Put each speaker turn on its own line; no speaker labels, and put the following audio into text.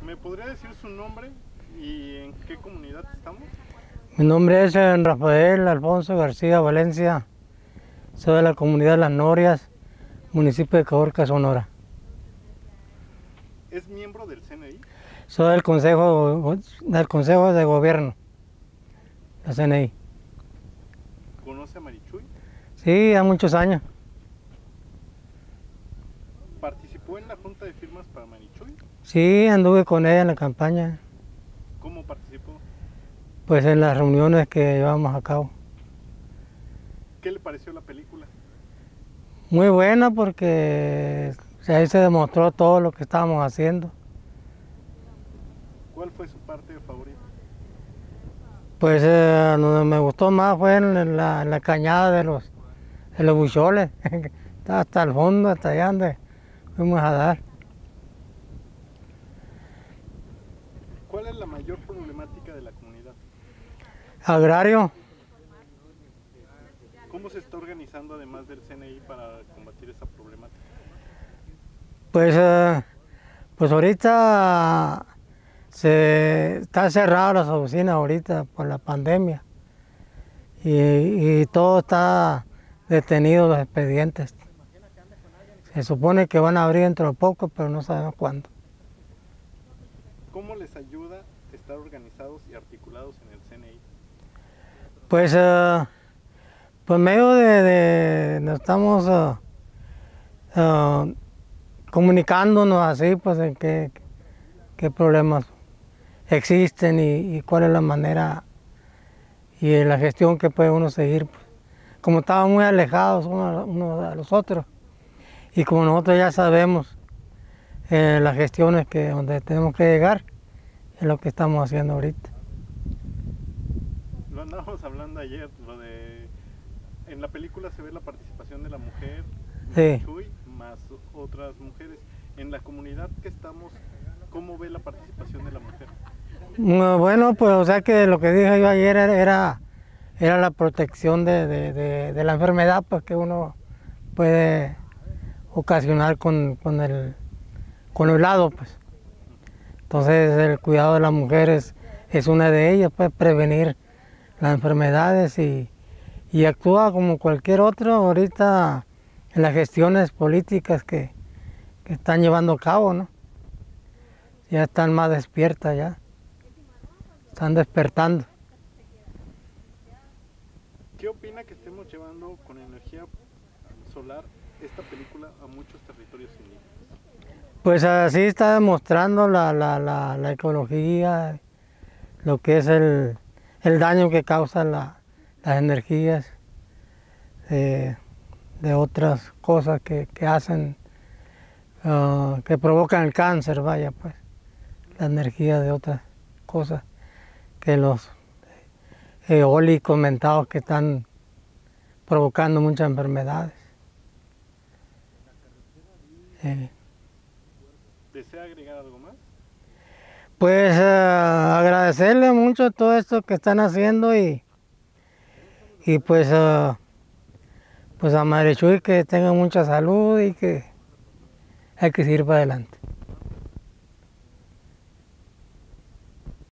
¿Me podría decir su nombre y en qué comunidad estamos?
Mi nombre es Rafael Alfonso García Valencia. Soy de la comunidad Las Norias, municipio de Caborca, Sonora.
¿Es miembro del CNI?
Soy del Consejo de Gobierno, la CNI.
¿Conoce a Marichuy?
Sí, hace muchos años.
¿Participó en la junta de firmas para Marichuy?
Sí, anduve con ella en la campaña,
¿Cómo participó?
pues en las reuniones que llevamos a cabo.
¿Qué le pareció la película?
Muy buena porque ahí se demostró todo lo que estábamos haciendo.
¿Cuál fue su parte favorita?
Pues donde me gustó más fue en la cañada de los Bucholes. Está hasta el fondo, hasta allá donde fuimos a dar.
¿Cuál es la mayor problemática de la comunidad?
Agrario,
¿Cómo se está organizando además del CNI para combatir esa problemática?
pues ahorita se está cerrada las oficinas ahorita por la pandemia y todo está detenido los expedientes. Se supone que van a abrir dentro de poco, pero no sabemos cuándo.
¿Cómo les ayuda estar organizados y articulados en el CNI?
Pues por medio nos estamos comunicándonos así, pues en qué problemas existen y cuál es la manera y la gestión que puede uno seguir. Pues. Como estaban muy alejados unos de los otros y como nosotros ya sabemos las gestiones donde tenemos que llegar, es lo que estamos haciendo ahorita.
Lo andábamos hablando ayer, en la película se ve la participación de la mujer,
Sí.
Chuy, más otras mujeres. En la comunidad que estamos, ¿cómo ve la participación de la mujer?
Bueno, pues o sea que lo que dije yo ayer era la protección de la enfermedad pues, que uno puede ocasionar con el helado. Pues. Entonces el cuidado de la mujer es una de ellas, pues prevenir las enfermedades y actúa como cualquier otro ahorita en las gestiones políticas que están llevando a cabo, ¿no? Ya están más despiertas ya, están despertando.
¿Qué opina que estemos llevando con energía solar esta película a muchos territorios indígenas?
Pues así está demostrando la ecología, lo que es el daño que causan las energías de otras cosas que hacen, que provocan el cáncer, vaya pues, la energía de otras cosas que los eólicos mentados que están provocando muchas enfermedades.
¿Desea agregar algo más?
Pues agradecerle mucho todo esto que están haciendo y pues a Marichuy que tenga mucha salud y que hay que seguir para adelante.